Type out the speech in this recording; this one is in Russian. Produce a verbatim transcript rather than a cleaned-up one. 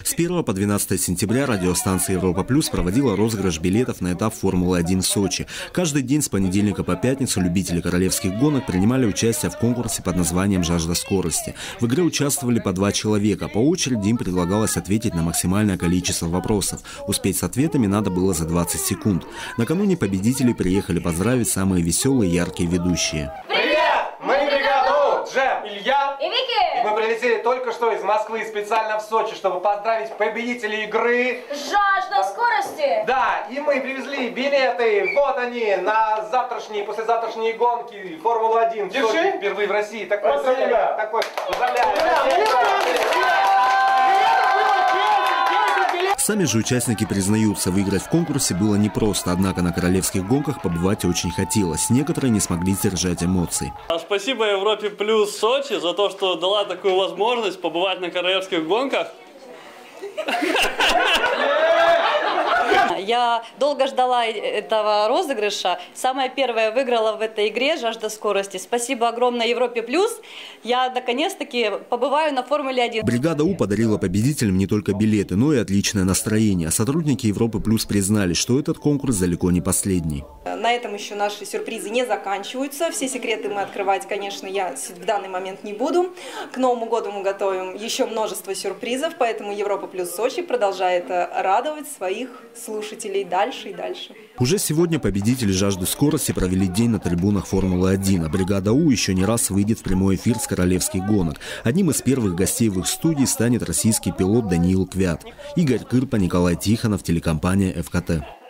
С первого по двенадцатое сентября радиостанция «Европа Плюс» проводила розыгрыш билетов на этап Формулы один в Сочи. Каждый день с понедельника по пятницу любители королевских гонок принимали участие в конкурсе под названием «Жажда скорости». В игре участвовали по два человека. По очереди им предлагалось ответить на максимальное количество вопросов. Успеть с ответами надо было за двадцать секунд. Накануне победителей приехали поздравить самые веселые и яркие ведущие. Джем, Илья и Вики. И мы прилетели только что из Москвы специально в Сочи, чтобы поздравить победителей игры «Жажда скорости». Да, и мы привезли билеты, вот они, на завтрашние, послезавтрашние гонки Формулы один в Сочи, впервые в России. Такой, поздравляю. Такой, поздравляю. Сами же участники признаются, выиграть в конкурсе было непросто, однако на королевских гонках побывать очень хотелось. Некоторые не смогли сдержать эмоций. Спасибо Европе Плюс Сочи за то, что дала такую возможность побывать на королевских гонках. Я долго ждала этого розыгрыша. Самая первая выиграла в этой игре «Жажда скорости». Спасибо огромное Европе Плюс. Я наконец-таки побываю на Формуле один. Бригада У подарила победителям не только билеты, но и отличное настроение. Сотрудники Европы Плюс признали, что этот конкурс далеко не последний. На этом еще наши сюрпризы не заканчиваются. Все секреты мы открывать, конечно, я в данный момент не буду. К Новому году мы готовим еще множество сюрпризов, поэтому Европа Плюс Сочи продолжает радовать своих слушателей дальше и дальше. Уже сегодня победители «Жажды скорости» провели день на трибунах Формулы один, а бригада У еще не раз выйдет в прямой эфир с королевских гонок. Одним из первых гостей в их студии станет российский пилот Даниил Квят. Игорь Кырпа, Николай Тихонов, телекомпания эф ка тэ.